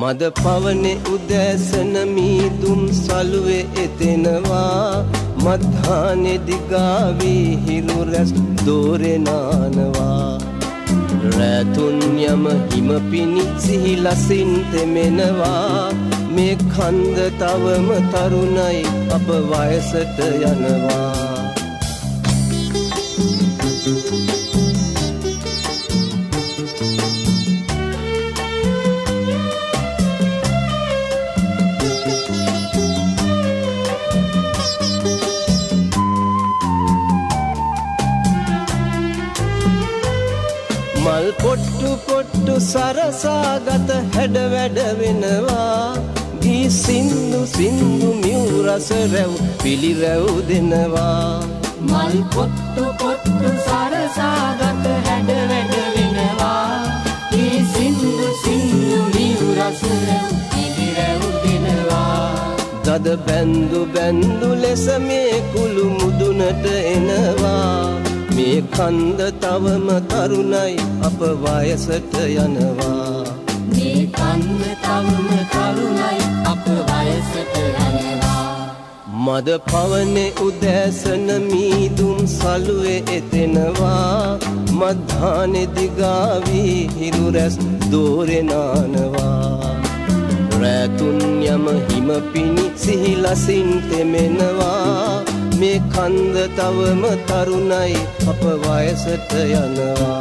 මද පවනේ උදෑසන මීදුම් සලුවේ එතෙනවා මධානේ දිගාවී හිරු රැස් දෝරේ නානවා රැතුන් යම හිම පිණි සිහි ලසින් තෙමෙනවා මේ කන්ද තවම තරුණයි අප වයසට යනවා මල් පොට්ටු පොට්ටු සරසාගත හැඩ වැඩ වෙනවා ගී සින්දු සින්දු මියු රස රැව් පිළිරැව් දෙනවා මල් පොට්ටු පොට්ටු සරසාගත හැඩ වැඩ වෙනවා ගී සින්දු සින්දු මියු රස රැව් පිළිරැව් දෙනවා දද බැන්දු බැන්දු ලෙස මේ කුළු මුදුනට එනවා මේ කන්ද තවම තරුණයි අප වයසට යනවා මේ කන්ද තවම තරුණයි අප වයසට යනවා මද පවනේ උදෑසන මීදුම් සලුවේ එතෙනවා මධානේ දිගාවී හිරු රැස් දෝරේ නානවා රැතුන් යම හිම පිණි සිහි ලසින් තෙමෙනවා මේ කන්ද තවම තරුණයි අප වයසට යනවා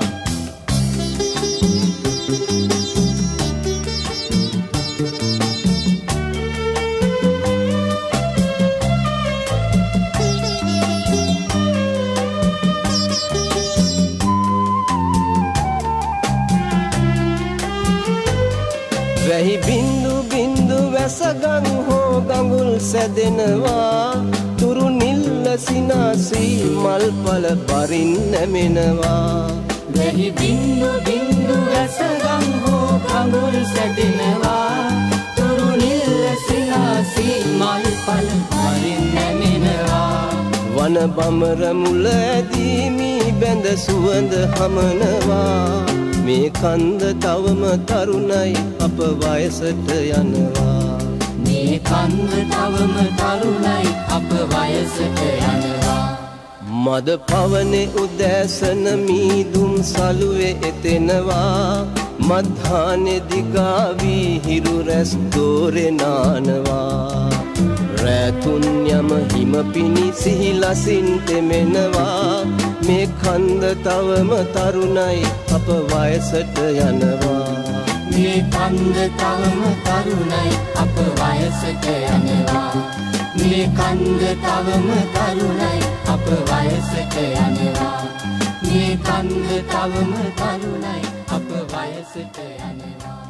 වැහි බින්දු බින්දු වැසගන් හෝ ගඟුල් සැදෙනවා තුරු නිල්ල සිනාසී මල්පල පරින් නැමෙනවා වැහි බින්දු බින්දු වැසගන් හෝ ගඟුල් සැදෙනවා තුරු නිල්ල සිනාසී මල්පල පරින් නැමෙනවා වන බඹර මුල ඇදී මී බැඳ සුවඳ හමනවා මේ කන්ද තවම තරුණයි අප වයසට යනවා මේ කන්ද තවම තරුණයි අප වයසට යනවා මද පවනේ උදෑසන මීදුම් සලුවේ එතෙනවා මධානේ දිගාවී හිරු රැස් දෝරේ නානවා රැතුන් යම හිම පිණි සිහි ලසින් තෙමෙනවා මේ කන්ද තවම තරුණයි අප වයසට යනවා මේ කන්ද තවම තරුණයි අප වයසට යනවා මේ කන්ද තවම තරුණයි අප වයසට යනවා මේ කන්ද තවම තරුණයි අප වයසට යනවා